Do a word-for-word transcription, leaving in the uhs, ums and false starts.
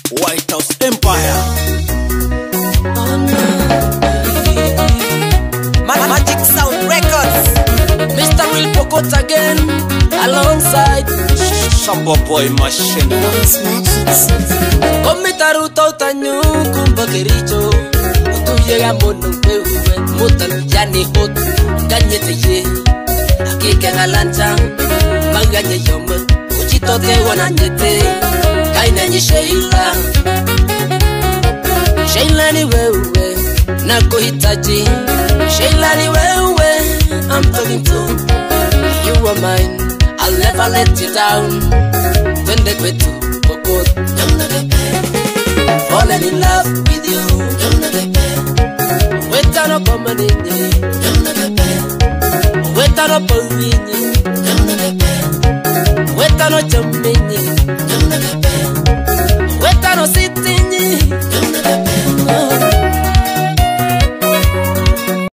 White House Empire. Magic Sound Records. Mister Will Pokot again, alongside Shambaboy machine. Come taruto tanyu kumbakericho. Utuyega mono pewe mutan yani hot ganyete ye. Akike ngalanja maganye yoma. Uchito te wananyete. Kaina ni Sheila. Sheila ni wewe nako hitaji. Sheila ni wewe I'm talking to. You are mine, I'll never let you down. Twende kwetu Pokot, falling in love with you. Weta no komanini, weta no po.